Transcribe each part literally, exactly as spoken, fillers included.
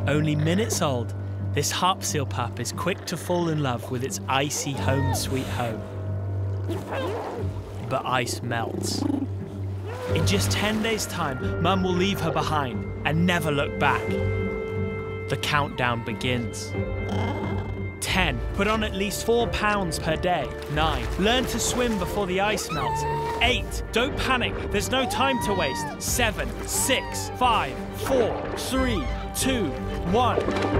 Only minutes old, this harp seal pup is quick to fall in love with its icy home sweet home. But ice melts. In just ten days' time, Mum will leave her behind and never look back. The countdown begins. ten. Put on at least four pounds per day. nine. Learn to swim before the ice melts. eight. Don't panic. There's no time to waste. seven. six. five. four. three. two. one.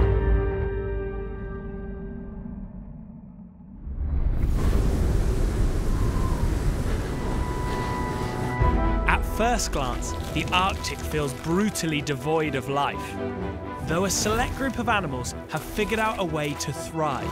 At first glance, the Arctic feels brutally devoid of life, though a select group of animals have figured out a way to thrive.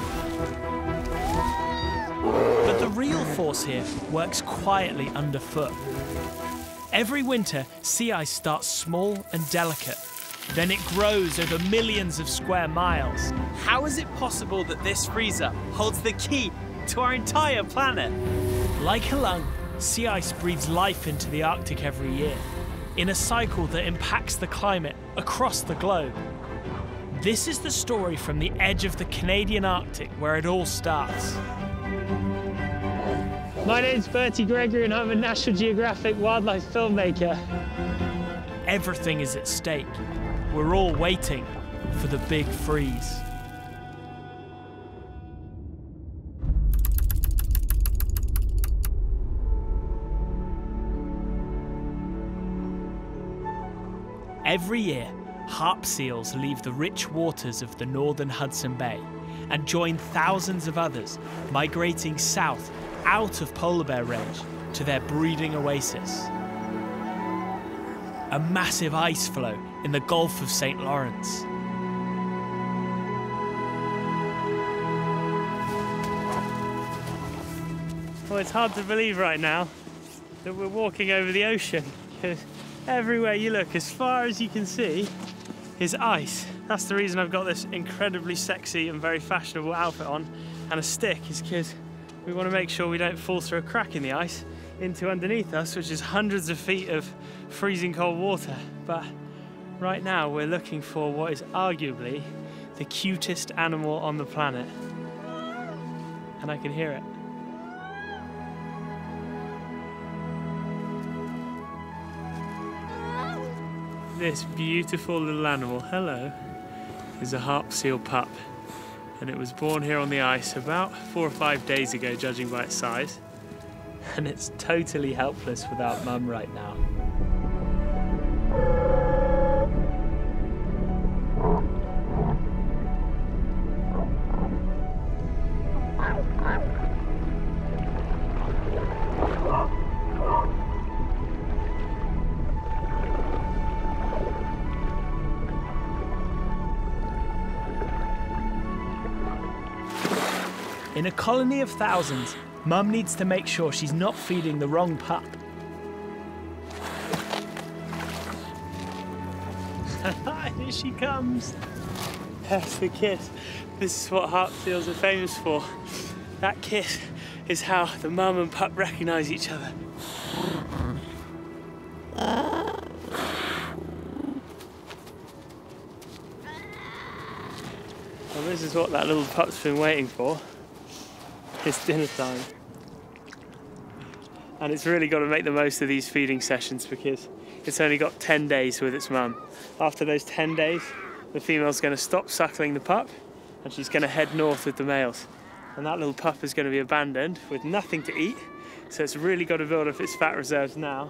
But the real force here works quietly underfoot. Every winter, sea ice starts small and delicate. Then it grows over millions of square miles. How is it possible that this freezer holds the key to our entire planet? Like a lung, sea ice breathes life into the Arctic every year, in a cycle that impacts the climate across the globe. This is the story from the edge of the Canadian Arctic where it all starts. My name's Bertie Gregory and I'm a National Geographic wildlife filmmaker. Everything is at stake. We're all waiting for the big freeze. Every year, harp seals leave the rich waters of the northern Hudson Bay and join thousands of others migrating south out of polar bear range to their breeding oasis. A massive ice floe in the Gulf of Saint Lawrence. Well, it's hard to believe right now that we're walking over the ocean, because everywhere you look, as far as you can see, is ice. That's the reason I've got this incredibly sexy and very fashionable outfit on and a stick, is because we want to make sure we don't fall through a crack in the ice into underneath us, which is hundreds of feet of freezing cold water. But right now we're looking for what is arguably the cutest animal on the planet. And I can hear it. This beautiful little animal, hello, is a harp seal pup. And it was born here on the ice about four or five days ago, judging by its size. And it's totally helpless without Mum right now. In a colony of thousands, Mum needs to make sure she's not feeding the wrong pup. Here she comes. That's the kiss. This is what harp seals are famous for. That kiss is how the mum and pup recognise each other. Well, this is what that little pup's been waiting for. It's dinner time. And it's really got to make the most of these feeding sessions because it's only got ten days with its mum. After those ten days, the female's going to stop suckling the pup and she's going to head north with the males. And that little pup is going to be abandoned with nothing to eat, so it's really got to build up its fat reserves now.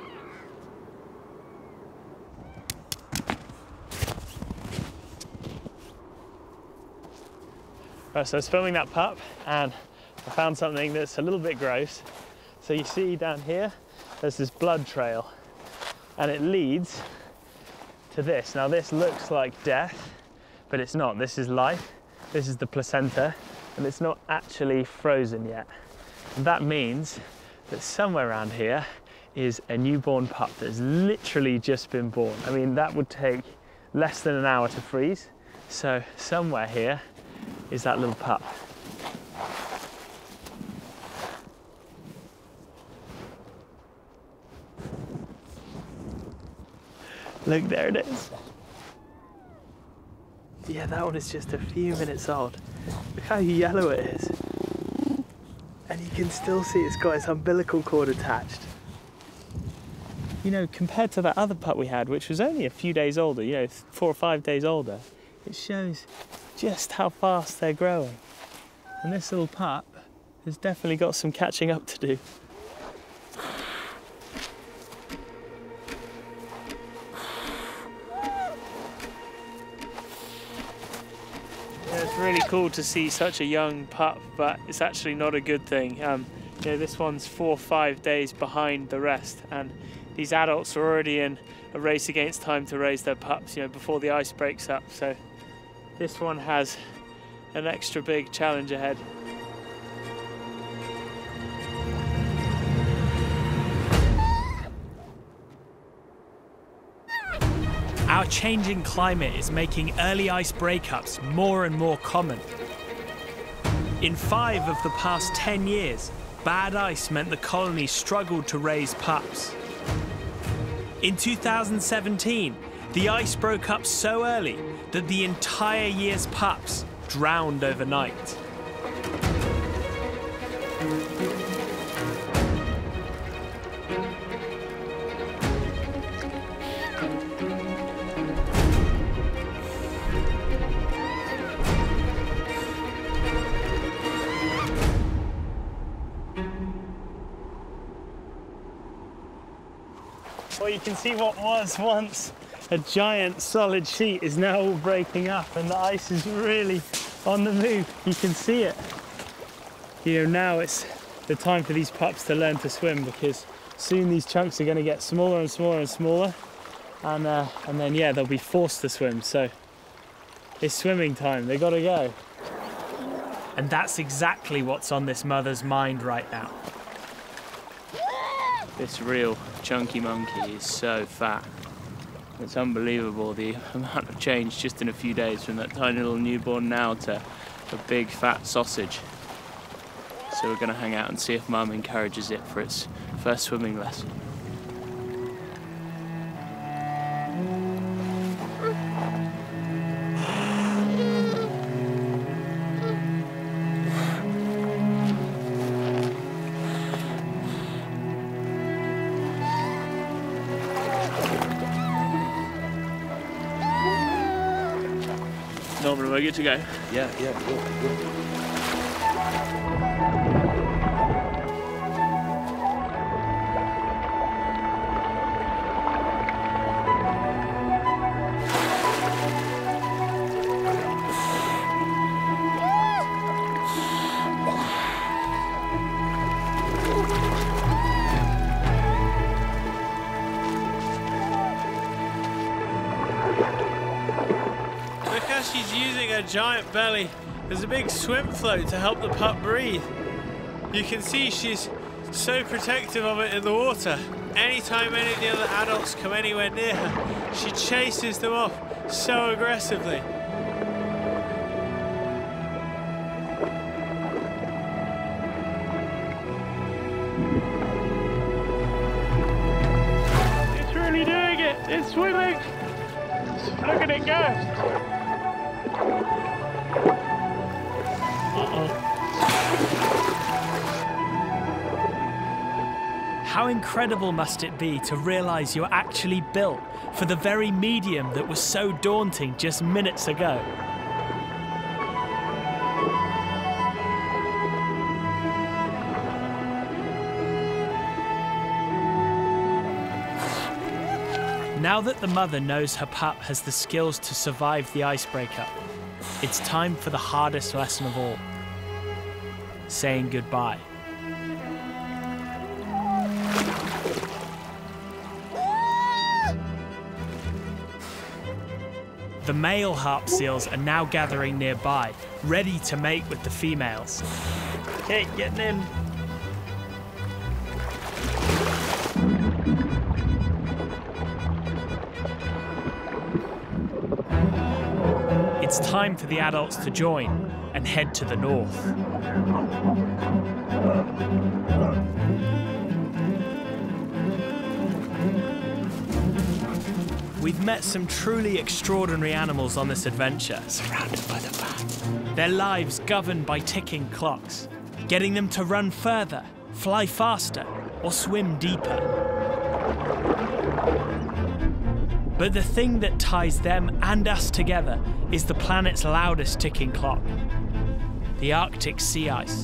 Right, so I was filming that pup and I found something that's a little bit gross. So you see down here, there's this blood trail and it leads to this. Now this looks like death, but it's not. This is life. This is the placenta and it's not actually frozen yet. And that means that somewhere around here is a newborn pup that's literally just been born. I mean, that would take less than an hour to freeze. So somewhere here is that little pup. Look, there it is. Yeah, that one is just a few minutes old. Look how yellow it is. And you can still see it's got its umbilical cord attached. You know, compared to that other pup we had, which was only a few days older, you know, four or five days older, it shows just how fast they're growing. And this little pup has definitely got some catching up to do. Yeah, it's really cool to see such a young pup, but it's actually not a good thing. Um, you know, this one's four or five days behind the rest, and these adults are already in a race against time to raise their pups, you know, before the ice breaks up. So this one has an extra big challenge ahead. Our changing climate is making early ice breakups more and more common. In five of the past ten years, bad ice meant the colony struggled to raise pups. In two thousand seventeen, the ice broke up so early that the entire year's pups drowned overnight. Well, you can see what was once a giant solid sheet is now all breaking up, and the ice is really on the move. You can see it. You know, now it's the time for these pups to learn to swim, because soon these chunks are going to get smaller and smaller and smaller, and uh, and then yeah, they'll be forced to swim. So it's swimming time. They got to go. And that's exactly what's on this mother's mind right now. This real chunky monkey is so fat. It's unbelievable the amount of change just in a few days, from that tiny little newborn now to a big fat sausage. So we're going to hang out and see if Mum encourages it for its first swimming lesson. Norman, am I good to go? Yeah, yeah, good, good. She's using her giant belly as a big swim float to help the pup breathe. You can see she's so protective of it in the water. Anytime any of the other adults come anywhere near her, she chases them off so aggressively. It's really doing it! It's swimming! Look at it go! How incredible must it be to realise you're actually built for the very medium that was so daunting just minutes ago? Now that the mother knows her pup has the skills to survive the ice breakup, it's time for the hardest lesson of all: saying goodbye. The male harp seals are now gathering nearby, ready to mate with the females. Okay, getting in. It's time for the adults to join and head to the north. We've met some truly extraordinary animals on this adventure. Surrounded by the pack. Their lives governed by ticking clocks, getting them to run further, fly faster, or swim deeper. But the thing that ties them and us together is the planet's loudest ticking clock, the Arctic sea ice.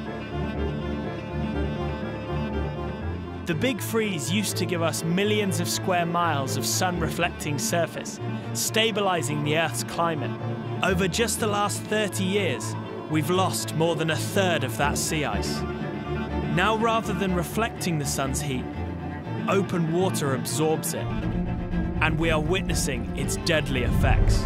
The big freeze used to give us millions of square miles of sun-reflecting surface, stabilizing the Earth's climate. Over just the last thirty years, we've lost more than a third of that sea ice. Now, rather than reflecting the sun's heat, open water absorbs it, and we are witnessing its deadly effects.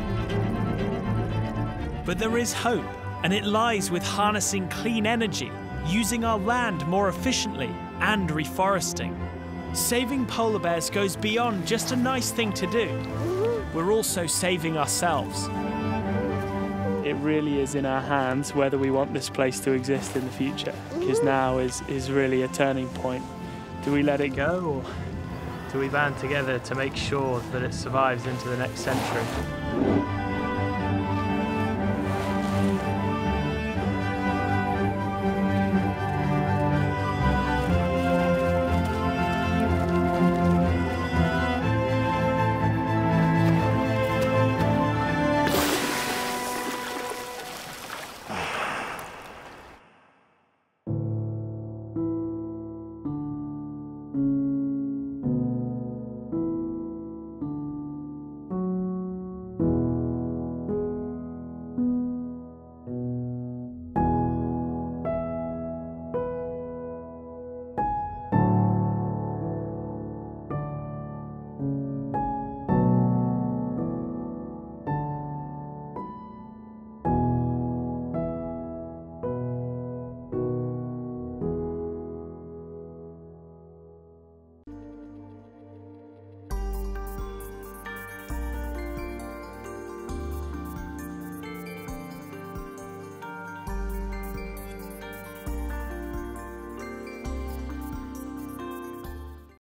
But there is hope, and it lies with harnessing clean energy, using our land more efficiently, and reforesting. Saving polar bears goes beyond just a nice thing to do. We're also saving ourselves. It really is in our hands whether we want this place to exist in the future, because now is, is really a turning point. Do we let it go, or do we band together to make sure that it survives into the next century?